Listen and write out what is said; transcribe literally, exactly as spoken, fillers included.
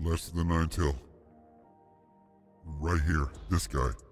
less than nine till. Right here, this guy.